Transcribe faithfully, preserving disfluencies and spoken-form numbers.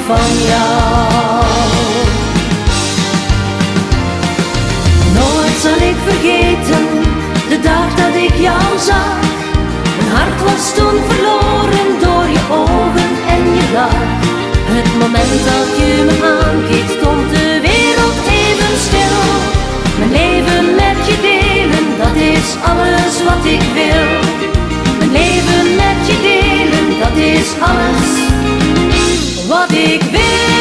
van jou. Nooit zal ik vergeten de dag dat ik jou zag. Mijn hart was toen verloren door je ogen en je lach. Het moment dat je me aankeek stond de wereld even stil. Mijn leven met je delen, dat is alles wat ik wil. Mijn leven met je delen, dat is alles wat ik wil.